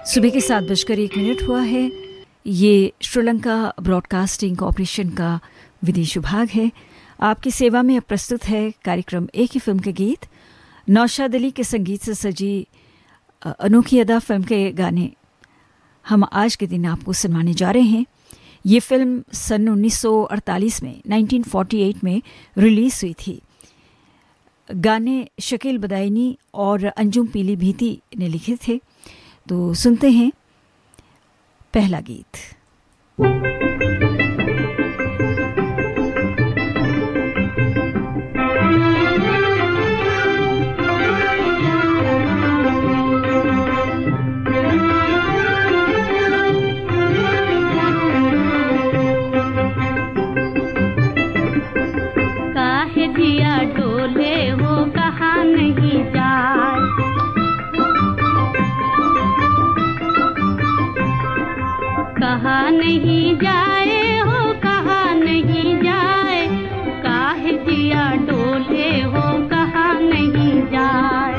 सुबह के 7:01 हुआ है। ये श्रीलंका ब्रॉडकास्टिंग कॉरपोरेशन का विदेश विभाग है। आपकी सेवा में अब प्रस्तुत है कार्यक्रम एक ही फिल्म के गीत। नौशाद अली के संगीत से सजी अनोखी अदा फिल्म के गाने हम आज के दिन आपको सुनवाने जा रहे हैं। ये फिल्म सन 1948 में 1948 में रिलीज हुई थी। गाने शकील बदायूनी और अंजुम पीलीभीती ने लिखे थे। तो सुनते हैं पहला गीत। काहे दिया डोले हो कहा नहीं जाए, कहा नहीं जाए हो कहा नहीं जाए, काहे दिया डोले हो कहा नहीं जाए।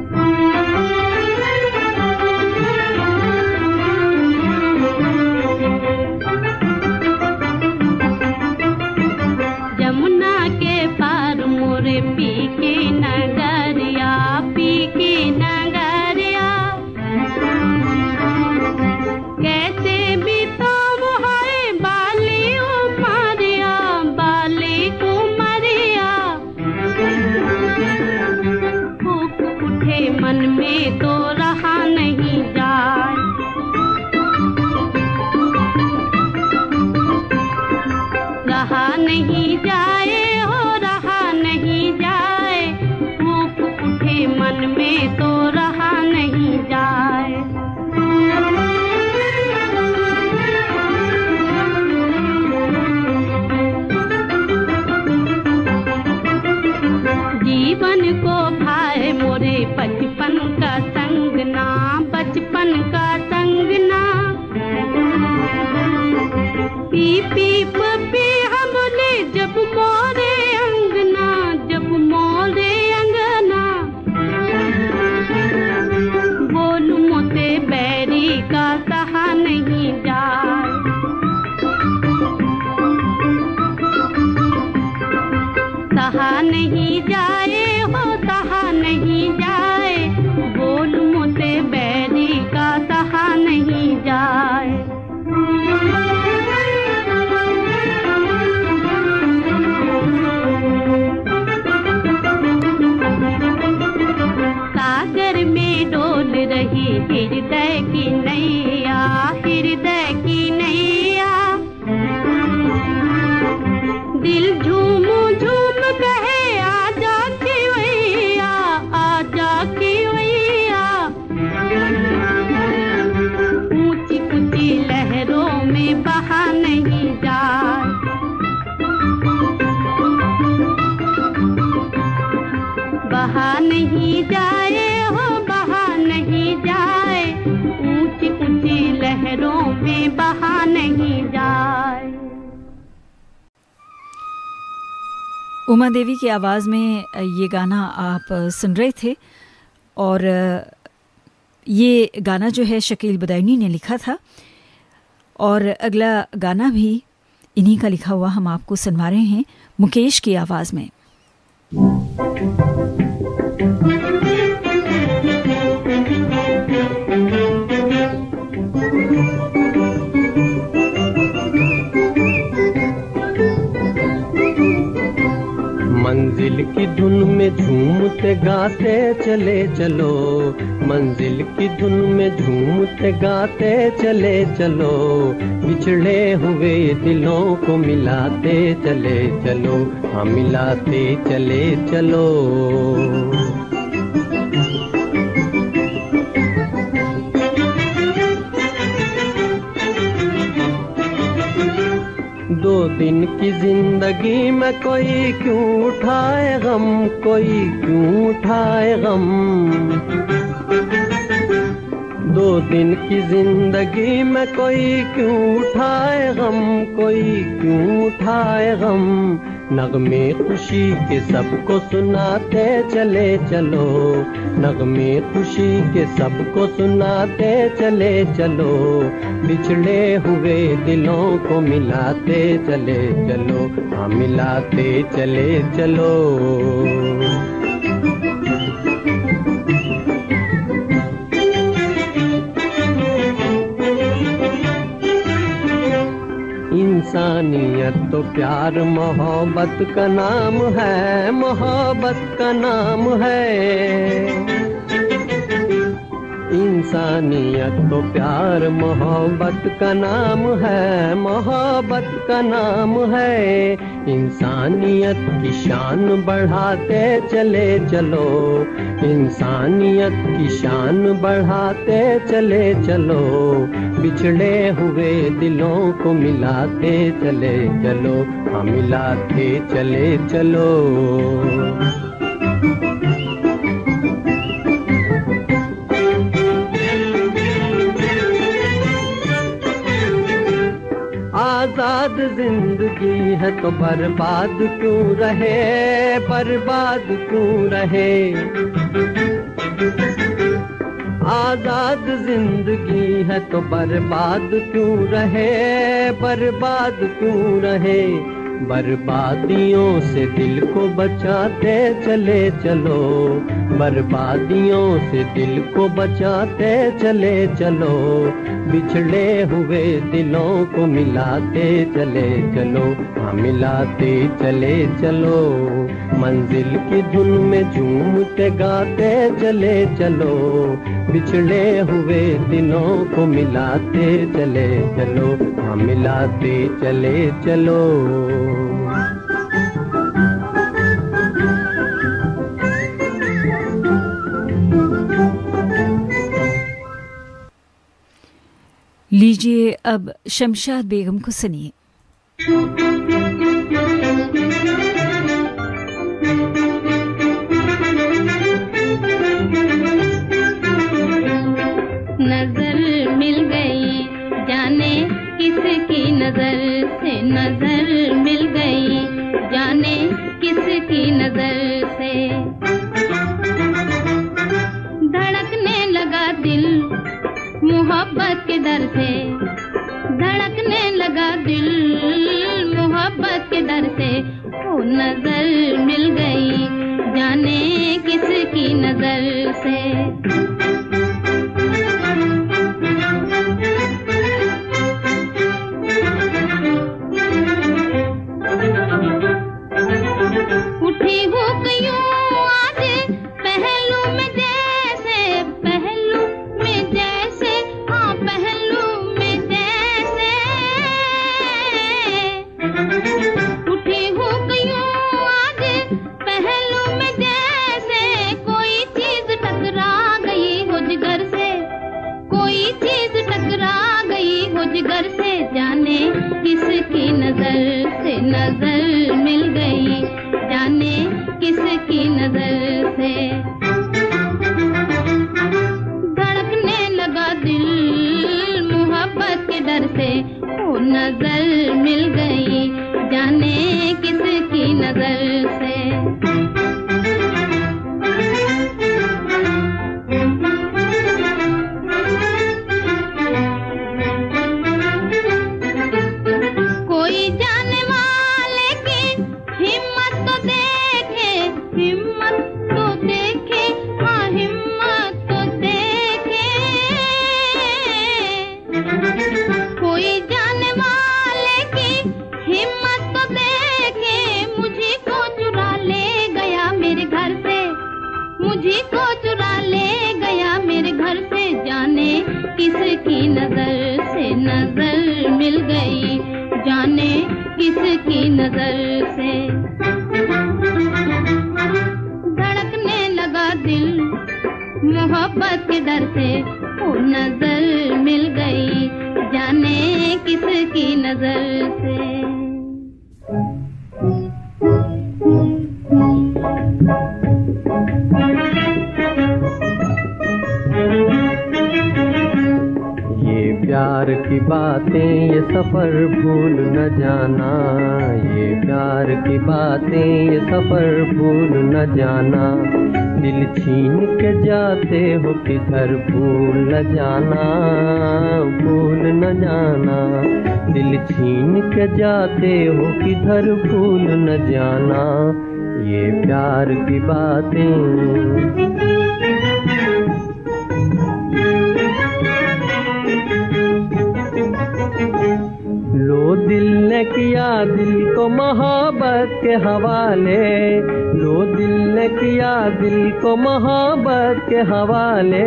जमुना के पार मोरे पी के नगरिया, पी के नगरिया, कैसे भी तो है बाली उमरिया, बाली कुमरिया। फूक उठे मन में तो रहा नहीं जाए, रहा नहीं जाए हो रहा नहीं जाए, फूक उठे मन में तो रहा नहीं जाए। जीवन को भाए मोरे बचपन का संगना, बचपन का संगना। पी पी पपी हमने जब मोरे अंगना, जब मोरे अंगना। बोल मोते बैरी का सहा नहीं जाए, सहा नहीं जाए हो सहा नहीं जाए, बोल मोते बैरी का सहा नहीं जाए। सागर में डोल रही हृदय की नैया, हृदय की नैया। दिल झूम झूम कहे आजा खिवैया, आजा खिवैया। ऊंची ऊंची लहरों में बहा नहीं जाए, बहा नहीं जाए हो बहा नहीं जाए, ऊंची ऊंची लहरों में बहा नहीं जाए। उमा देवी की आवाज़ में ये गाना आप सुन रहे थे। और ये गाना जो है शकील बदायूनी ने लिखा था। और अगला गाना भी इन्हीं का लिखा हुआ हम आपको सुनवा रहे हैं मुकेश की आवाज़ में। मंजिल की धुन में झूमते गाते चले चलो, मंजिल की धुन में झूमते गाते चले चलो। बिछड़े हुए दिलों को मिलाते चले चलो, हाँ मिलाते चले चलो। दो दिन की जिंदगी में कोई क्यों उठाए गम, कोई क्यों उठाए गम। दो दिन की जिंदगी में कोई क्यों उठाए गम, कोई क्यों उठाए गम। नगमे खुशी के सबको सुनाते चले चलो, नगमे खुशी के सबको सुनाते चले चलो, बिछड़े हुए दिलों को मिलाते चले चलो, हाँ मिलाते चले चलो। इंसानियत तो प्यार मोहब्बत का नाम है, मोहब्बत का नाम है। इंसानियत तो प्यार मोहब्बत का नाम है, मोहब्बत का नाम है। इंसानियत की शान बढ़ाते चले चलो, इंसानियत की शान बढ़ाते चले चलो, बिछड़े हुए दिलों को मिलाते चले चलो, हाँ मिलाते चले चलो। आजाद जिंदगी है तो बर्बाद क्यों रहे, बर्बाद क्यों रहे। आजाद जिंदगी है तो बर्बाद क्यों रहे, बर्बाद क्यों रहे। बर्बादियों से दिल को बचाते चले चलो, बर्बादियों से दिल को बचाते चले चलो, बिछड़े हुए दिलों को मिलाते चले चलो, हाँ मिलाते चले चलो। मंजिल की धुन में झूमते गाते चले चलो, बिछड़े हुए दिलों को मिलाते चले चलो, हाँ मिलाते चले चलो। लीजिए अब शमशाद बेगम को सुनिए। नजर मिल गई जाने किसकी नजर से, नजर मिल गई जाने किसकी नजर से। धड़कने लगा दिल मोहब्बत के डर से, धड़कने लगा दिल मोहब्बत के डर से। ओ नजर मिल गई जाने किसकी नजर से। उठी हो गयूं आज पहलू में जैसे, पहलू में जैसे, हाँ पहलू में जैसे। उठी हो गयूं आज पहलू में जैसे, कोई चीज टकरा गई हो जिगर से, कोई चीज टकरा गई हो जिगर से। जाने किसकी नजर से नजर मिल गई, जाने किसकी नजर से। धड़कने लगा दिल मोहब्बत के डर से। ओ नजर मिल गई जाने किसकी नजर से। कोई जाने वाले की हिम्मत तो देखे, हिम्मत तो देखे, हाँ हिम्मत तो देखे। कोई जाने वाले की हिम्मत तो देखे, मुझे को चुरा ले गया मेरे घर से, मुझे को चुरा ले गया मेरे घर से। जाने किसकी नजर से नजर मिल गई, जाने किसकी नजर से। धड़कने लगा दिल मोहब्बत के डर से। ओ नजर मिल गई जाने किसकी नजर से। प्यार की बातें ये सफर भूल न जाना, ये प्यार की बातें ये सफर भूल न जाना। दिल छीन के जाते हो किधर भूल न जाना, भूल न जाना। दिल छीन के जाते हो किधर भूल न जाना, ये प्यार की बातें। लो दिल ने किया दिल को मोहब्बत के हवाले, लो दिल ने किया दिल को मोहब्बत के हवाले।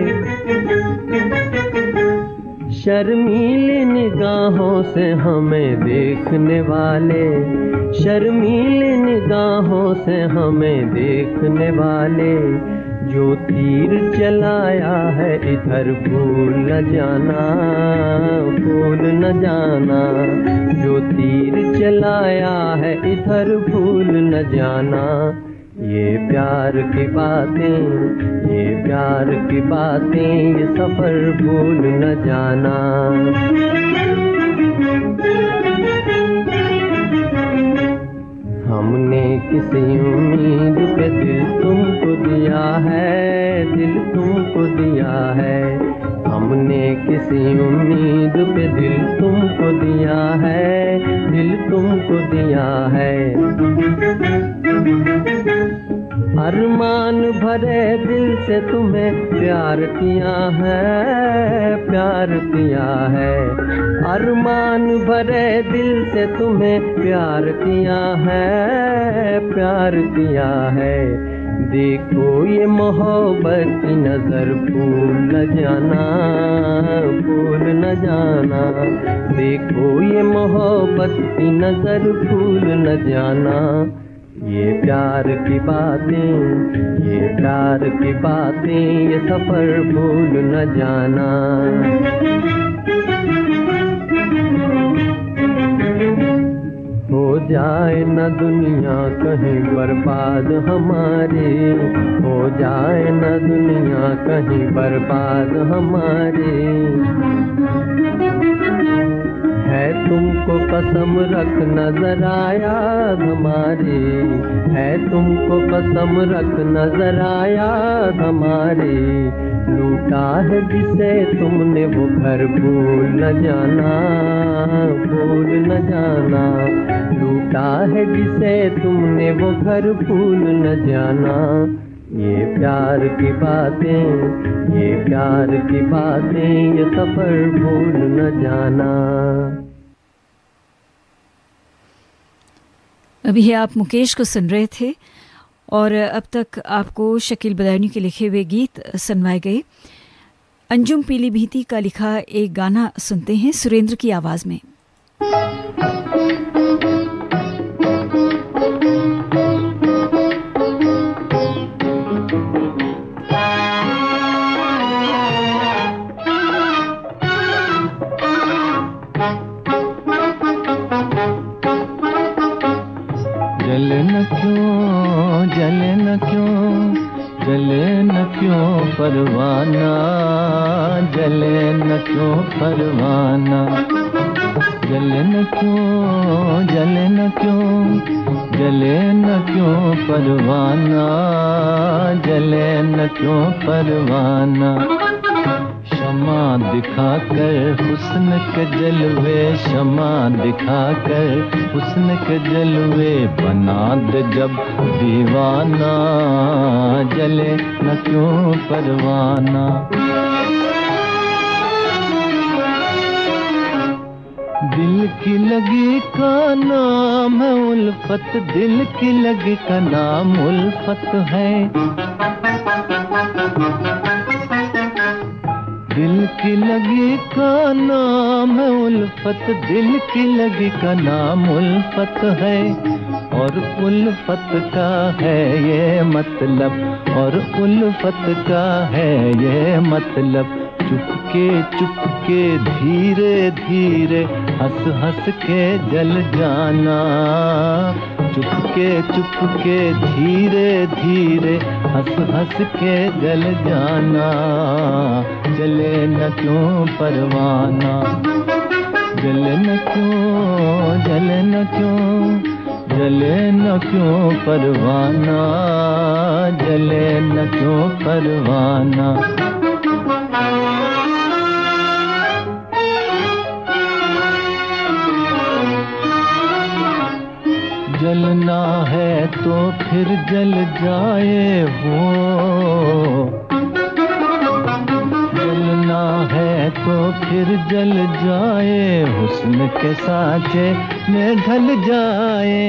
शर्मीली निगाहों से हमें देखने वाले, शर्मीली निगाहों से हमें देखने वाले। जो तीर चलाया है इधर भूल न जाना, भूल न जाना। जो तीर चलाया है इधर भूल न जाना, ये प्यार की बातें, ये प्यार की बातें ये सफर भूल न जाना। हमने किसी उम्मीद पे दिल तुमको दिया है, दिल तुमको दिया है। हमने किसी उम्मीद पे दिल तुमको दिया है, दिल तुमको दिया है। अरमान भरे दिल से तुम्हें प्यार किया है, प्यार किया है। अरमान भरे दिल से तुम्हें प्यार किया है, प्यार किया है। देखो ये मोहब्बत की नजर भूल न जाना, भूल न जाना। देखो ये मोहब्बत की नजर भूल न जाना, ये प्यार की बातें, ये प्यार की बातें ये सफर भूल न जाना। हो जाए न दुनिया कहीं बर्बाद हमारी, हो जाए न दुनिया कहीं बर्बाद हमारी। है तुमको कसम रख नजर आया हमारी, है तुमको कसम रख नजर आया हमारी। लूटा है जिसे तुमने वो घर भूल न जाना, भूल न जाना। लूटा है जिसे तुमने वो घर भूल न जाना, ये प्यार की बातें, ये प्यार की बातें ये सफर भूल न जाना। अभी आप मुकेश को सुन रहे थे और अब तक आपको शकील बदायूनी के लिखे हुए गीत सुनवाए गए। अंजुम पीलीभीती का लिखा एक गाना सुनते हैं सुरेंद्र की आवाज में। जले न क्यों, जले न क्यों, जले न क्यों परवाना, जले न क्यों परवाना। जले न क्यों, जले न क्यों, जले न क्यों परवाना, जले न क्यों परवाना। शमा दिखाकर हुस्न के जलवे, शमा दिखाकर हुस्न के जलवे बना दे जब दीवाना, जले न क्यों परवाना। दिल की लगी का नाम है उल्फत, दिल की लगी का नाम उल्फत है। दिल की लगी का नाम है उल्फत, दिल की लगी का नाम उल्फत है। और उल्फत का है ये मतलब, और उल्फत का है ये मतलब। चुपके चुपके धीरे धीरे हंस हंस के जल जाना, चुपके चुपके धीरे धीरे हंस हंस के जल जाना, जले न क्यों परवाना, जले न क्यों, जले न क्यों, जले न क्यों परवाना, जले न क्यों परवाना। जलना है तो फिर जल जाए हो, जलना है तो फिर जल जाए, हुस्न के सांचे में ढल जाए,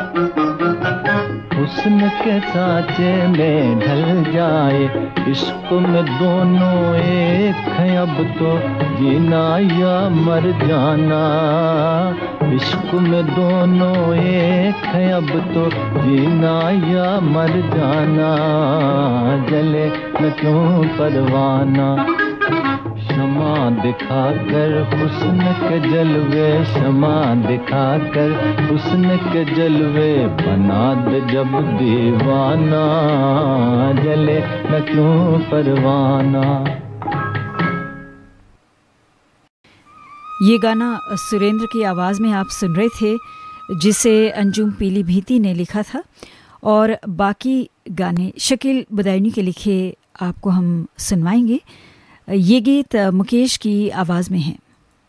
हुस्न के सांचे में ढल जाए। इश्क में दोनों एक हैं अब तो, जीना या मर जाना, इश्क में दोनों एक हैं अब तो, जीना या मर जाना, जले न क्यों परवाना। क्षमा दिखाकर हुस्न के जलवे, क्षमा दिखाकर हुस्न के जलवे, बना दे जब दीवाना, जले न क्यों परवाना। ये गाना सुरेंद्र की आवाज़ में आप सुन रहे थे, जिसे अंजुम पीलीभीती ने लिखा था, और बाकी गाने शकील बदायूनी के लिखे आपको हम सुनवाएंगे। ये गीत मुकेश की आवाज़ में है।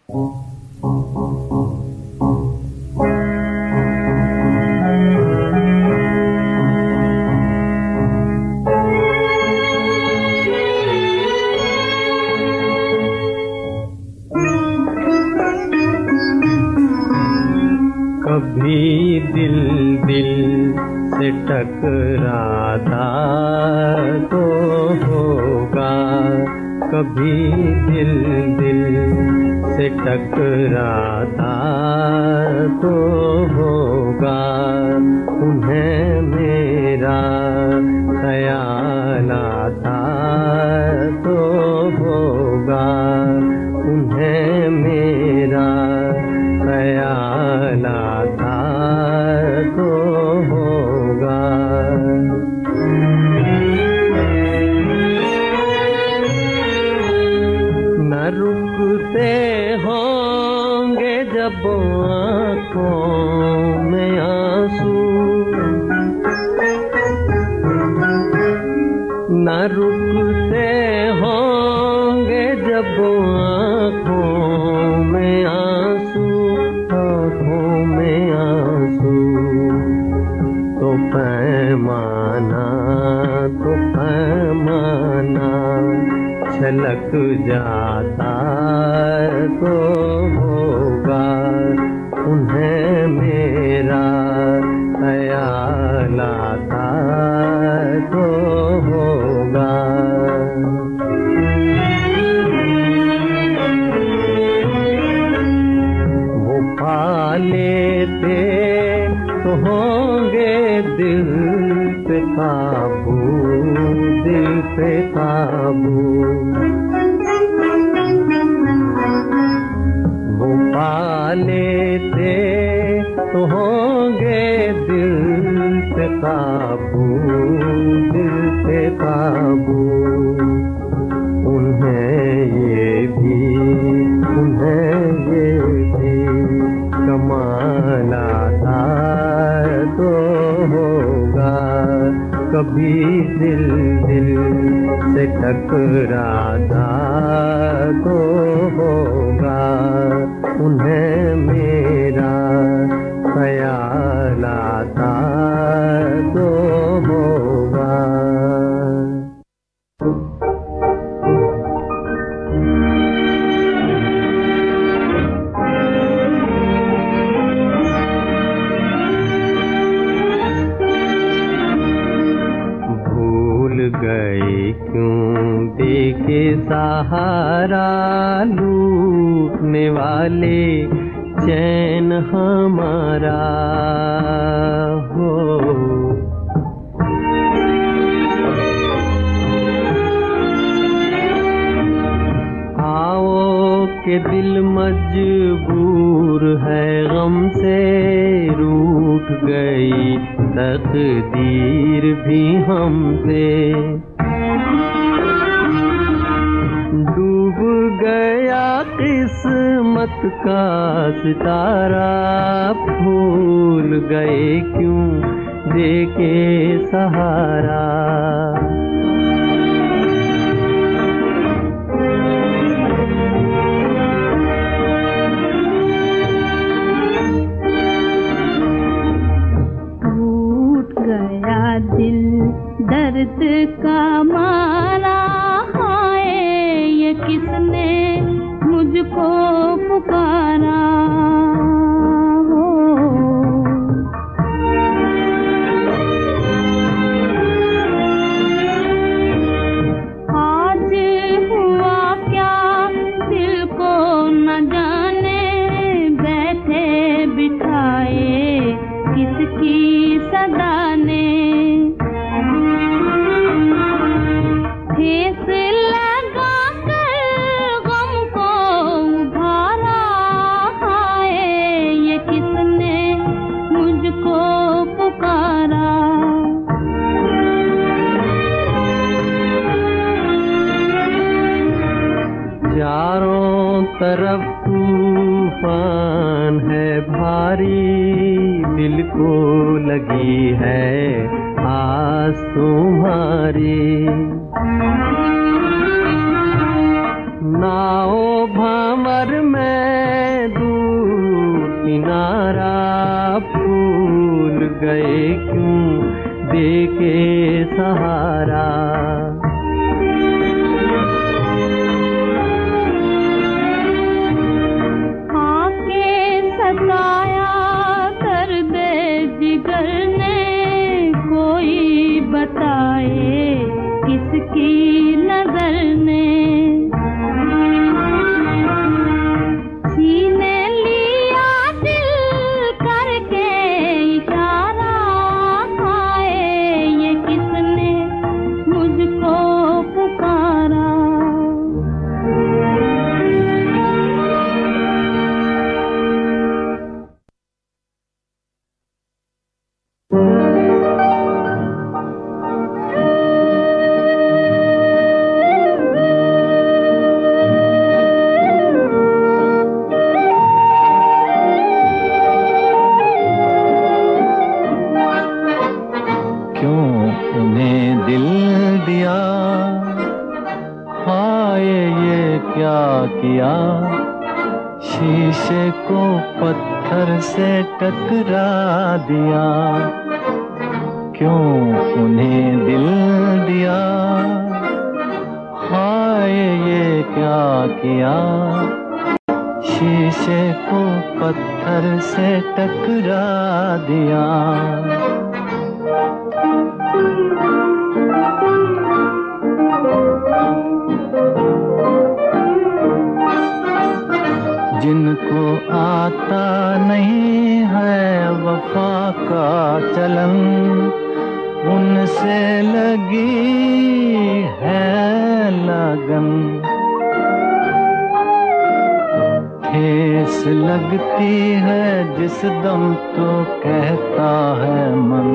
कभी दिल दिल से टकराता तो होगा, कभी दिल दिल से टकराता तो होगा, उन्हें मेरा ख्याल आता तो होगा, उन्हें मेरा ख्याल आता तो होगा। न रुकते होंगे जब आँखों में आंसू, न रुकते होंगे जब आँखों में आंसू, आँखों में आंसू, तो पैमाना, तो पैमाना छलक जाता तो होगा, उन्हें मेरा ख्याल आता तो होगा। वो पा लेते तो होंगे दिल पे काबू, दिल पे काबू, वो पा लेते तो होंगे दिल पे काबू, दिल पे काबू, उन्हें ये भी, उन्हें ये भी कमाल आता तो होगा, कभी दिल दिल से टकराता तो होगा, उन्हें मेरा ख्याल आता तो होगा। गए क्यों देके सहारा लूटने वाले चैन हमारा हो, के दिल मजबूर है गम से, रूठ गई तकदीर भी हमसे। डूब गया किस्मत का सितारा, भूल गए क्यों देके सहारा। दिल दर्द का मारा, हाय ये किसने मुझको पुकारा हो। आज हुआ क्या दिल को न जाने, बैठे बिठाए किसकी सदा ने। ठेस लगा कर गम को उभारा, हाय ये किसने मुझको पुकारा। चारों तरफ तूफान है भारी, दिल को लगी है आस तुम्हारी। नाओ भंवर में दूर किनारा, भूल गए क्यों देके सहारा। बताए किसकी नजर ने, छीने लिया दिल करके इशारा, हाय ये किसने मुझको पुकारा। शीशे को पत्थर से टकरा दिया, क्यों उन्हें दिल दिया। हाय ये क्या किया, शीशे को पत्थर से टकरा दिया। जिनको आता नहीं है वफा का चलन, उनसे लगी है लगन। ठेस लगती है जिस दम तो कहता है मन,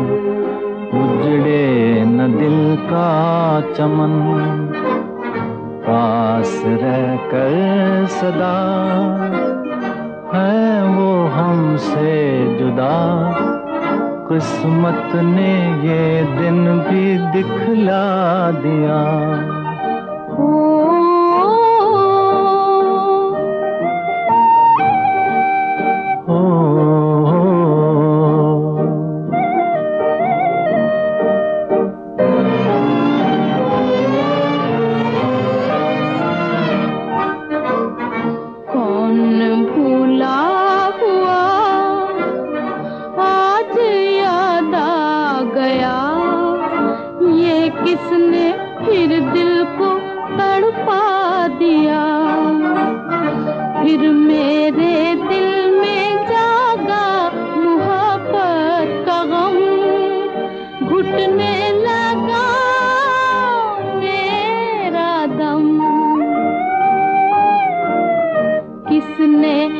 उजड़े न दिल का चमन। पास रहकर सदा है वो हमसे जुदा, किस्मत ने ये दिन भी दिखला दिया। किसने फिर दिल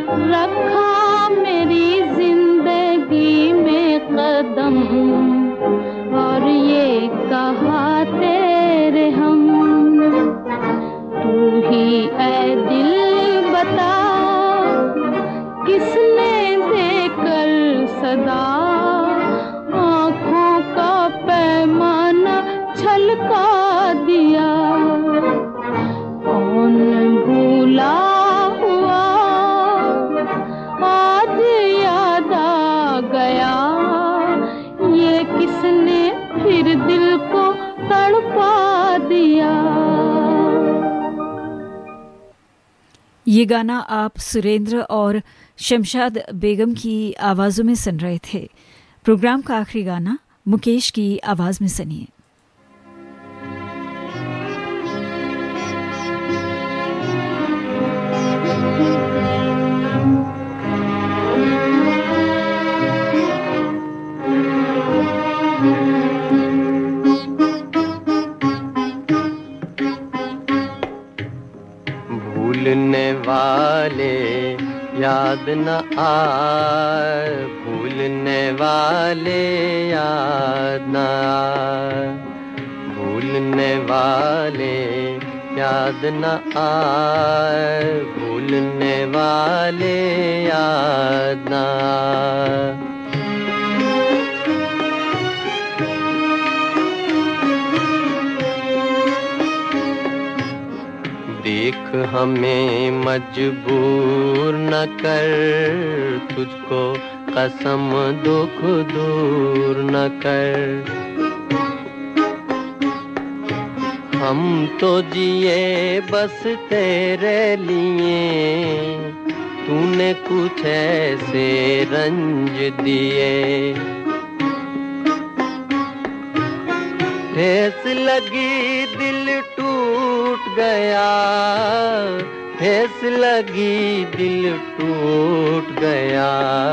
रखा मेरी जिंदगी में कदम, और ये कहा तेरे हम, तू ही ऐ दिल बता किसने देकर सदा आँखों का पैमाना छलका दिया। कौन भूला हुआ आज याद आ गया, ये किसने फिर दिल को तड़पा दिया। ये गाना आप सुरेंद्र और शमशाद बेगम की आवाज़ों में सुन रहे थे। प्रोग्राम का आखिरी गाना मुकेश की आवाज़ में सुनिए। भूलने वाले याद न आए, भूलने वाले याद न आए, भूलने वाले याद न आए, भूलने वाले याद न आए। देख हमें मजबूर न कर, तुझको कसम दुख दूर न कर। हम तो जिए बस तेरे लिए, तूने कुछ ऐसे रंज दिए। ठेस लगी दिल टूट गया, ठेस लगी दिल टूट गया।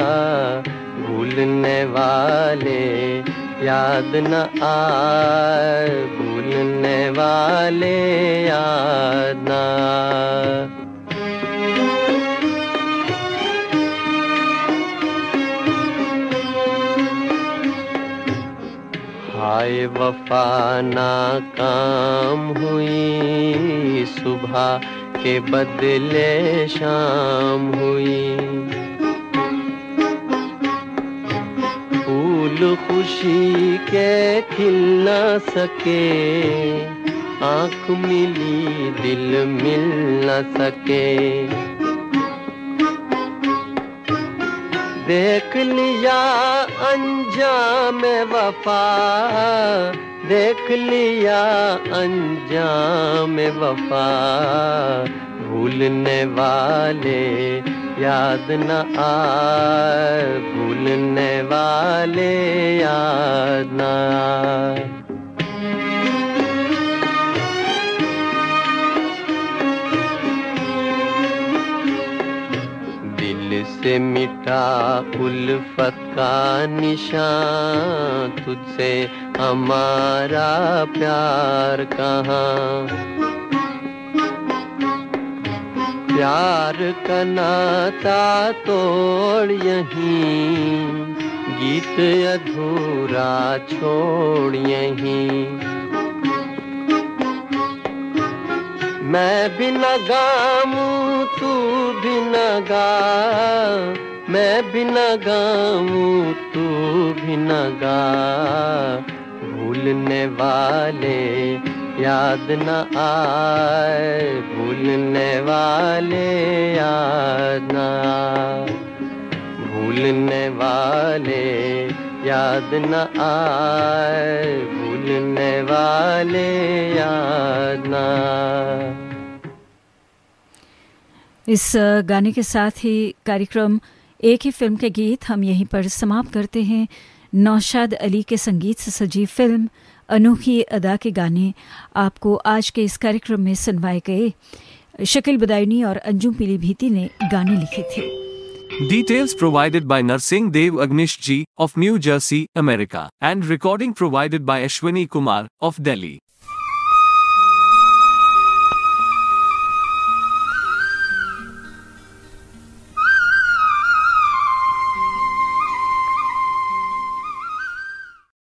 भूलने वाले याद न आए, भूलने वाले याद न आए। हाय वफा नाकाम हुई, सुबह के बदले शाम हुई। फूल खुशी के खिल न सके, आँख मिली दिल मिल न सके। देख लिया अंजाम वफा, देख लिया अंजाम वफा। भूलने वाले याद न आए, भूलने वाले याद न आए। दिल से मिटा उल्फत का निशान, तुझसे हमारा प्यार कहाँ। प्यार का नाता तोड़ यहीं, गीत अधूरा छोड़ यहीं। मैं भी न गाऊं तू भी न गा, मैं भी न गाऊं तू भी न गा। भूलने वाले याद न आए, भूलने वाले याद न आए। भूलने वाले याद न आए, भूलने वाले याद न आए। इस गाने के साथ ही कार्यक्रम एक ही फिल्म के गीत हम यहीं पर समाप्त करते हैं। नौशाद अली के संगीत से सजी फिल्म अनोखी अदा के गाने आपको आज के इस कार्यक्रम में सुनवाए गए। शकील बदायूनी और अंजुम पीलीभीती ने गाने लिखे थे। Details provided by Narsingh Dev Agnish Ji of New Jersey, America, and recording provided by Ashwini Kumar of Delhi.